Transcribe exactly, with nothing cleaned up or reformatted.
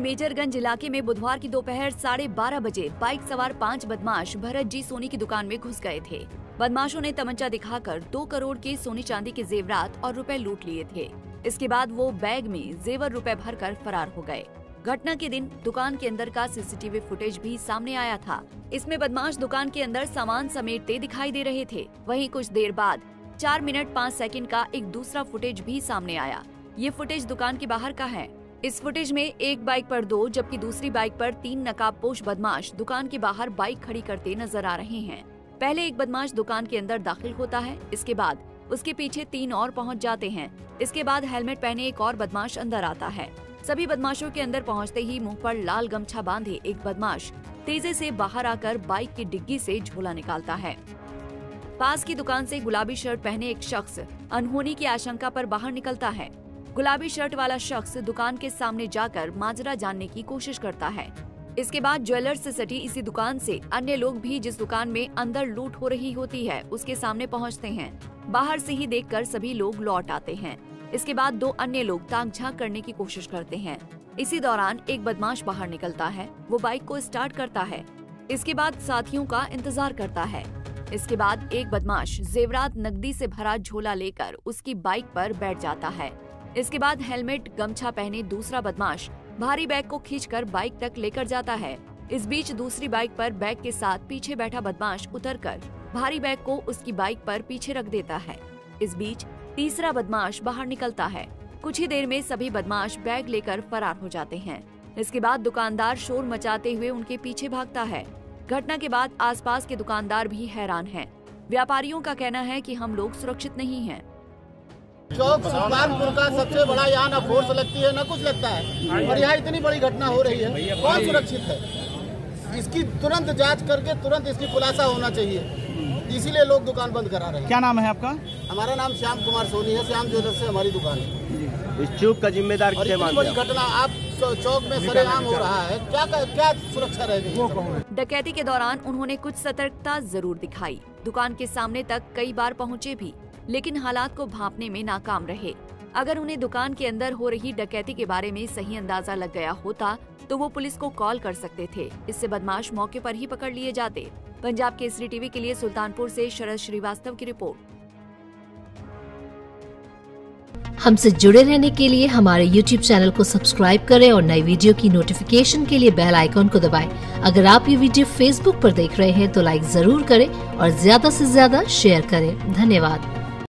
मेजरगंज इलाके में बुधवार की दोपहर साढ़े बारह बजे बाइक सवार पांच बदमाश भरत जी सोनी की दुकान में घुस गए थे। बदमाशों ने तमंचा दिखाकर दो करोड़ के सोने चांदी के जेवरात और रुपए लूट लिए थे। इसके बाद वो बैग में जेवर रुपए भरकर फरार हो गए। घटना के दिन दुकान के अंदर का सीसीटीवी फुटेज भी सामने आया था। इसमें बदमाश दुकान के अंदर सामान समेटते दिखाई दे रहे थे। वहीं कुछ देर बाद चार मिनट पाँच सेकंड का एक दूसरा फुटेज भी सामने आया। ये फुटेज दुकान के बाहर का है। इस फुटेज में एक बाइक पर दो जबकि दूसरी बाइक पर तीन नकाबपोश बदमाश दुकान के बाहर बाइक खड़ी करते नजर आ रहे हैं। पहले एक बदमाश दुकान के अंदर दाखिल होता है, इसके बाद उसके पीछे तीन और पहुंच जाते हैं। इसके बाद हेलमेट पहने एक और बदमाश अंदर आता है। सभी बदमाशों के अंदर पहुंचते ही मुंह पर लाल गमछा बांधे एक बदमाश तेजी से बाहर आकर बाइक की डिग्गी से झोला निकालता है। पास की दुकान से गुलाबी शर्ट पहने एक शख्स अनहोनी की आशंका पर बाहर निकलता है। गुलाबी शर्ट वाला शख्स दुकान के सामने जाकर माजरा जानने की कोशिश करता है। इसके बाद ज्वेलर्स से सटी इसी दुकान से अन्य लोग भी जिस दुकान में अंदर लूट हो रही होती है उसके सामने पहुंचते हैं। बाहर से ही देखकर सभी लोग लौट आते हैं। इसके बाद दो अन्य लोग ताक झांक करने की कोशिश करते हैं। इसी दौरान एक बदमाश बाहर निकलता है। वो बाइक को स्टार्ट करता है। इसके बाद साथियों का इंतजार करता है। इसके बाद एक बदमाश जेवरात नकदी से भरा झोला लेकर उसकी बाइक पर बैठ जाता है। इसके बाद हेलमेट गमछा पहने दूसरा बदमाश भारी बैग को खींचकर बाइक तक लेकर जाता है। इस बीच दूसरी बाइक पर बैग के साथ पीछे बैठा बदमाश उतरकर भारी बैग को उसकी बाइक पर पीछे रख देता है। इस बीच तीसरा बदमाश बाहर निकलता है। कुछ ही देर में सभी बदमाश बैग लेकर फरार हो जाते हैं। इसके बाद दुकानदार शोर मचाते हुए उनके पीछे भागता है। घटना के बाद आसपास के दुकानदार भी हैरान हैं। व्यापारियों का कहना है कि हम लोग सुरक्षित नहीं हैं। चौक सुल्तानपुर का सबसे बड़ा यहाँ न फोर्स लगती है न कुछ लगता है, और यहाँ इतनी बड़ी घटना हो रही है, कौन सुरक्षित है? इसकी तुरंत जांच करके तुरंत इसकी खुलासा होना चाहिए। इसीलिए लोग दुकान बंद करा रहे हैं। क्या नाम है आपका? हमारा नाम श्याम कुमार सोनी है। श्याम ज्वेलर्स से हमारी दुकान है। इस चूक का जिम्मेदार और इतनी बड़ी घटना आप चौक में सरेआम हो रहा है, क्या क्या सुरक्षा रहेगी? डकैती के दौरान उन्होंने कुछ सतर्कता जरूर दिखाई। दुकान के सामने तक कई बार पहुँचे भी, लेकिन हालात को भांपने में नाकाम रहे। अगर उन्हें दुकान के अंदर हो रही डकैती के बारे में सही अंदाजा लग गया होता तो वो पुलिस को कॉल कर सकते थे। इससे बदमाश मौके पर ही पकड़ लिए जाते। पंजाब केसरी टीवी के लिए सुल्तानपुर से शरद श्रीवास्तव की रिपोर्ट। हमसे जुड़े रहने के लिए हमारे यूट्यूब चैनल को सब्सक्राइब करें और नई वीडियो की नोटिफिकेशन के लिए बेल आइकॉन को दबाएं। अगर आप ये वीडियो फेसबुक पर देख रहे हैं तो लाइक जरूर करें और ज्यादा से ज्यादा शेयर करें। धन्यवाद।